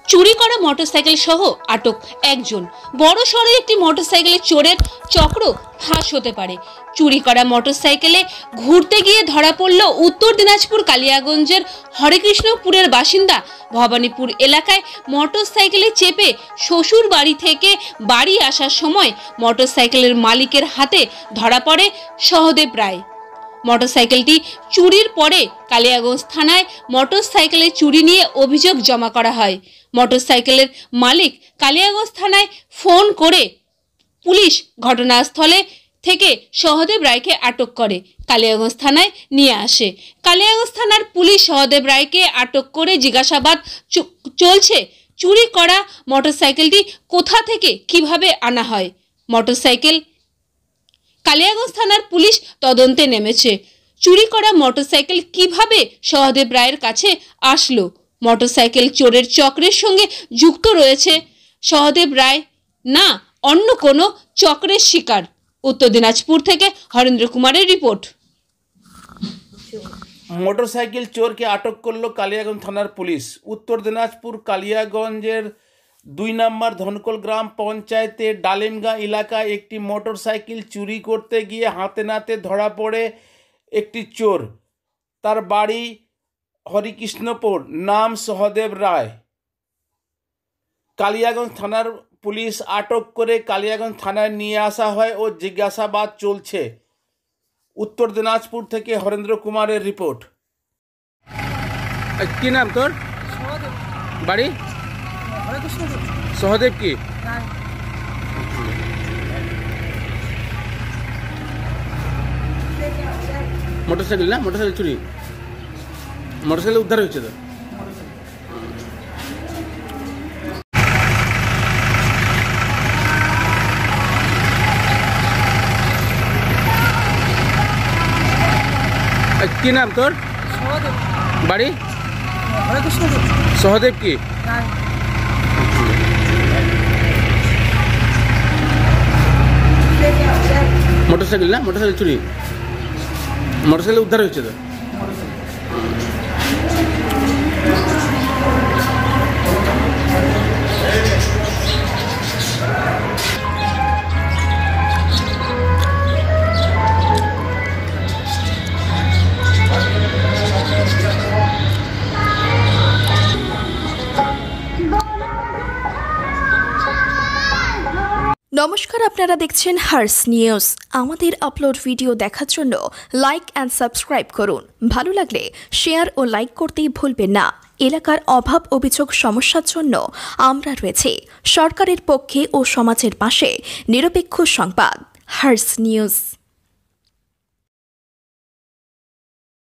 চুরি করা মোটরসাইকেল সহ আটক একজন। বড় সড়ো একটি মোটরসাইকেলে চোরের চক্র ফাঁস হতে পারে। চুরি করা মোটরসাইকেলে ঘুরতে গিয়ে ধরা পড়ল উত্তর দিনাজপুর কালিয়াগঞ্জের হরেকৃষ্ণপুরের বাসিন্দা। ভবানীপুর এলাকায় মোটরসাইকেলে চেপে শ্বশুর বাড়ি থেকে বাড়ি আসার সময় মোটরসাইকেলের মালিকের হাতে ধরা পড়ে সহদেব রায়। মোটরসাইকেলটি চুরির পরে কালিয়াগঞ্জ থানায় মোটরসাইকেলের চুরি নিয়ে অভিযোগ জমা করা হয়। মোটরসাইকেলের মালিক কালিয়াগঞ্জ থানায় ফোন করে পুলিশ ঘটনাস্থলে থেকে সহদেব রায়কে আটক করে কালিয়াগঞ্জ থানায় নিয়ে আসে। কালিয়াগঞ্জ থানার পুলিশ সহদেব রায়কে আটক করে জিজ্ঞাসাবাদ চলছে। চুরি করা মোটরসাইকেলটি কোথা থেকে কিভাবে আনা হয়। মোটরসাইকেল কালিয়াগঞ্জ থানার পুলিশ তদন্তে নেমেছে। চুরি করা মোটরসাইকেল কিভাবে সহদেব রায়ের কাছে আসলো, মোটরসাইকেল চোরের চক্রের সঙ্গে যুক্ত রয়েছে সহদেব রায় না অন্য কোনো চক্রের শিকার। উত্তর দিনাজপুর থেকে হরেন্দ্র কুমারের রিপোর্ট। মোটরসাইকেল চোরকে আটক করল কালিয়াগঞ্জ থানার পুলিশ। উত্তর দিনাজপুর কালিয়াগঞ্জের 2 নম্বর ধনকল গ্রাম পঞ্চায়েতের ডালিমগাঁ এলাকায় একটি মোটরসাইকেল চুরি করতে গিয়ে হাতে নাতে ধরা পড়ে একটি চোর। তার বাড়ি হরিকৃষ্ণপুর, নাম সহদেব রায়। কালিয়াগঞ্জ থানার পুলিশ আটক করে কালিয়াগঞ্জ থানায় নিয়ে আসা হয় ও জিজ্ঞাসাবাদ চলছে। উত্তর দিনাজপুর থেকে হরেন্দ্র কুমারের রিপোর্ট। কি নাম তোর? বাড়ি সহদেব কি? মোটরসাইকেল না, মোটরসাইকেল চুরি, মোটরসাইকেল উদ্ধার হয়েছে তো। কি নাম তোর? বাড়ি সহদেব কি? মোটরসাইকেল না, মোটরসাইকেল চুরি, মোটরসাইকেল উদ্ধার হয়েছে তো। নমস্কার, আপনারা দেখছেন হার্স নিউজ। আমাদের আপলোড ভিডিও দেখার জন্য লাইক অ্যান্ড সাবস্ক্রাইব করুন। ভালো লাগলে শেয়ার ও লাইক করতেই ভুলবেন না। এলাকার অভাব অভিযোগ সমস্যার জন্য আমরা রয়েছে সরকারের পক্ষে ও সমাজের পাশে। নিরপেক্ষ সংবাদ, হার্স নিউজ।